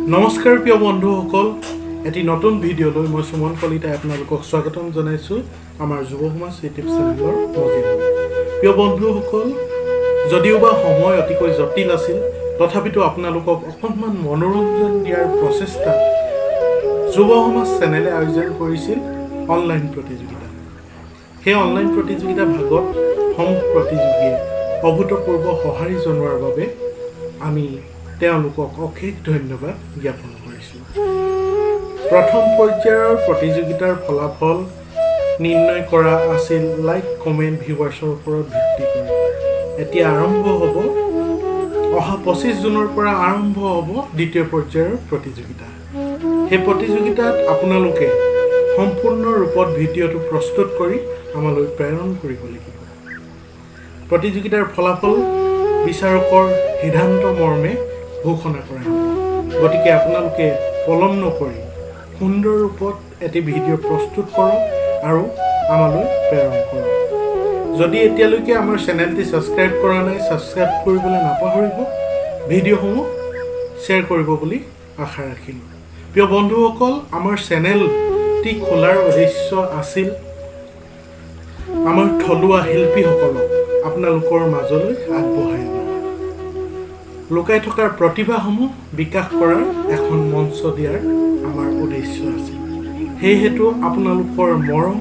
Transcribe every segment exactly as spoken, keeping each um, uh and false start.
নমস্কাৰ প্ৰিয় বন্ধুসকল, এটি নতুন ভিডিঅ'লৈ মই সুমন কলিতাই আপোনালোকক স্বাগতম জনাইছোঁ আমাৰ যুৱ সমাজ ইউটিউব চেনেলৰ মজিয়াত। প্ৰিয় বন্ধুসকল, যদিওবা সময় অতিকৈ জটিল আছিল, তথাপিতো আপোনালোকক অকণমান মনোৰঞ্জন দিয়াৰ প্ৰচেষ্টা যুৱ সমাজ চেনেলে আয়োজন কৰিছিল অনলাইন প্ৰতিযোগিতা। সেই অনলাইন প্ৰতিযোগিতা ভাগত সমূহ প্ৰতিযোগীয়ে অভূতপূৰ্ব সঁহাৰি জনোৱাৰ বাবে আমি তেওঁলোকক অশেষ ধন্যবাদ জ্ঞাপন কৰিছোঁ। প্ৰথম পৰ্যায়ৰ প্ৰতিযোগিতাৰ ফলাফল নিৰ্ণয় কৰা আছিল লাইক কমেণ্ট ভিউৱাৰ্ছৰ ওপৰত ভিত্তি কৰি। এতিয়া আৰম্ভ হ'ব অহা পঁচিছ জুনৰ পৰা আৰম্ভ হ'ব দ্বিতীয় পৰ্যায়ৰ প্ৰতিযোগিতা। সেই প্ৰতিযোগিতাত আপোনালোকে সম্পূৰ্ণ ৰূপত ভিডিঅ'টো প্ৰস্তুত কৰি আমালৈ প্ৰেৰণ কৰিব লাগিব। প্ৰতিযোগিতাৰ ফলাফল বিচাৰকৰ সিদ্ধান্ত মৰ্মে ঘোষণা কৰা হ'ব। গতিকে আপোনালোকে পলম নকৰি সুন্দৰ ৰূপত এটি ভিডিঅ' প্ৰস্তুত কৰক আৰু আমালৈ প্ৰেৰণ কৰক। যদি এতিয়ালৈকে আমাৰ চেনেলটি ছাবস্ক্ৰাইব কৰা নাই, ছাবস্ক্ৰাইব কৰিবলৈ নাপাহৰিব। ভিডিঅ'সমূহ শ্বেয়াৰ কৰিব বুলি আশা ৰাখিলোঁ। প্ৰিয় বন্ধুসকল, আমাৰ চেনেলটি খোলাৰ উদ্দেশ্য আছিল আমাৰ থলুৱা শিল্পীসকলক আপোনালোকৰ মাজলৈ আগবঢ়াই অনা, লুকাই থকাৰ প্ৰতিভাসমূহ বিকাশ কৰাৰ এখন মঞ্চ দিয়াৰ আমাৰ উদ্দেশ্য আছিল। সেইহেতু আপোনালোকৰ মৰম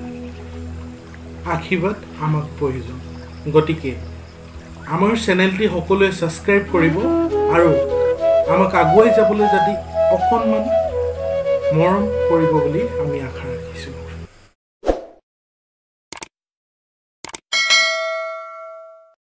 আশীৰ্বাদ আমাক প্ৰয়োজন। গতিকে আমাৰ চেনেলটি সকলোৱে ছাবস্ক্ৰাইব কৰিব আৰু আমাক আগুৱাই যাবলৈ যদি অকণমান মৰম কৰিব বুলি আমি আশা ৰাখিছোঁ।